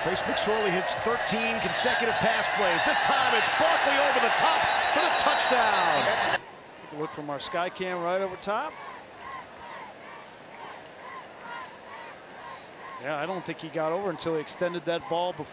Trace McSorley hits 13 consecutive pass plays. This time it's Barkley over the top for the touchdown. Look from our sky cam right over top. Yeah, I don't think he got over until he extended that ball before.